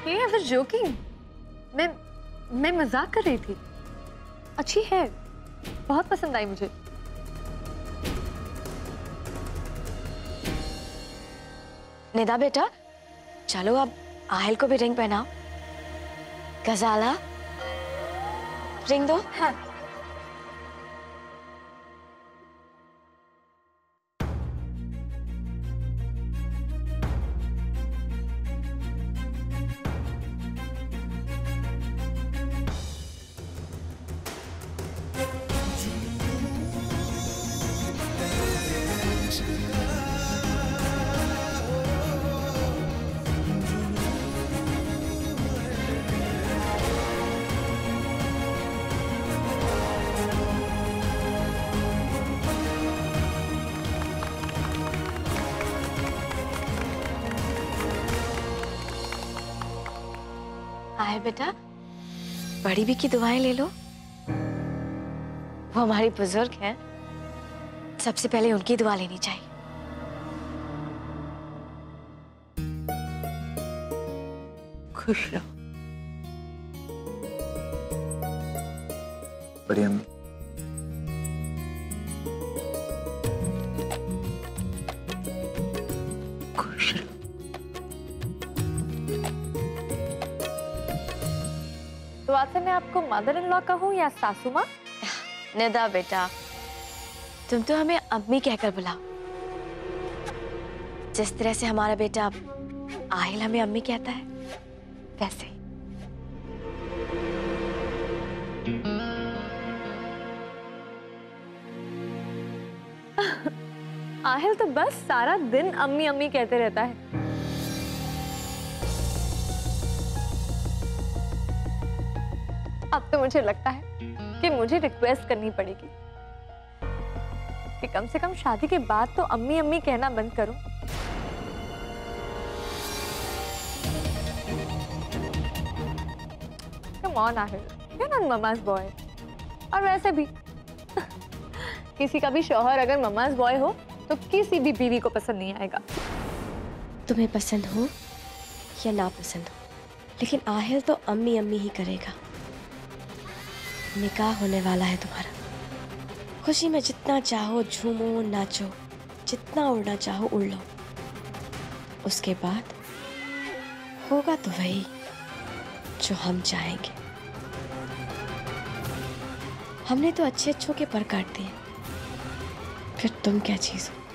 Okay, I was joking. मैं मजाक कर रही थी। अच्छी है, बहुत पसंद आई मुझे। निदा बेटा, चलो अब आहिल को भी रिंग पहनाओ। गजाला, रिंग दो। हाँ। आहिल बेटा, बड़ी भी की दुआएं ले लो। वो हमारी बुजुर्ग हैं, सबसे पहले उनकी दुआ लेनी चाहिए। खुश रहो। बड़ी अम्मी, खुश रहो। तो आज से मैं आपको मदर इन लॉ कहूँ या सासू माँ? निदा बेटा, तुम तो हमें अम्मी कहकर बुलाओ। जिस तरह से हमारा बेटा आहिल हमें अम्मी कहता है, वैसे ही। आहिल तो बस सारा दिन अम्मी अम्मी कहते रहता है। अब तो मुझे लगता है कि मुझे रिक्वेस्ट करनी पड़ेगी कि कम से कम शादी के बाद तो अम्मी अम्मी कहना बंद करूं। Come on Aahil, you're not mama's boy. और वैसे भी किसी का भी शौहर अगर ममाज बॉय हो तो किसी भी बीवी को पसंद नहीं आएगा। तुम्हें पसंद हो या ना पसंद हो, लेकिन आहिल तो अम्मी अम्मी ही करेगा। निकाह होने वाला है तुम्हारा। खुशी में जितना चाहो झूमो नाचो, जितना उड़ना चाहो उड़ लो। उसके बाद होगा तो वही जो हम चाहेंगे। हमने तो अच्छे अच्छों के पर काट दिए, फिर तुम क्या चीज हो।